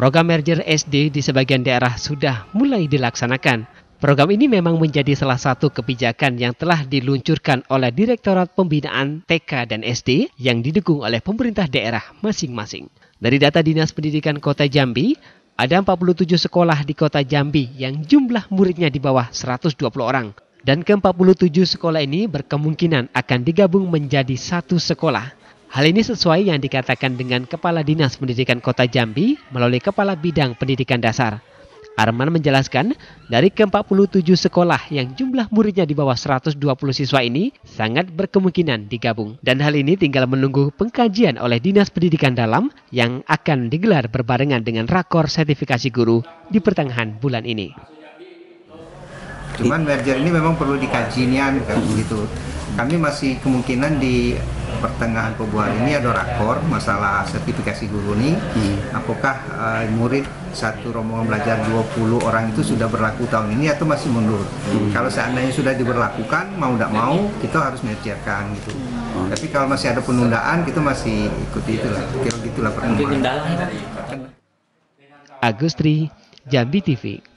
Program merger SD di sebagian daerah sudah mulai dilaksanakan. Program ini memang menjadi salah satu kebijakan yang telah diluncurkan oleh Direktorat Pembinaan TK dan SD yang didukung oleh pemerintah daerah masing-masing. Dari data Dinas Pendidikan Kota Jambi, ada 47 sekolah di Kota Jambi yang jumlah muridnya di bawah 120 orang. Dan ke-47 sekolah ini berkemungkinan akan digabung menjadi satu sekolah. Hal ini sesuai yang dikatakan dengan Kepala Dinas Pendidikan Kota Jambi melalui Kepala Bidang Pendidikan Dasar. Arman menjelaskan, dari ke-47 sekolah yang jumlah muridnya di bawah 120 siswa ini sangat berkemungkinan digabung. Dan hal ini tinggal menunggu pengkajian oleh Dinas Pendidikan Dalam yang akan digelar berbarengan dengan rakor sertifikasi guru di pertengahan bulan ini. Cuman merger ini memang perlu dikaji nih gitu. Kami masih kemungkinan di pertengahan Februari ini ada rakor masalah sertifikasi guru nih. Apakah murid satu rombongan belajar 20 orang itu sudah berlaku tahun ini atau masih mundur? Kalau seandainya sudah diberlakukan, mau tidak mau kita harus mergerkan gitu. Tapi kalau masih ada penundaan, kita masih ikuti itulah. Kira gitulah perkembangan. Agustri, Jambi TV.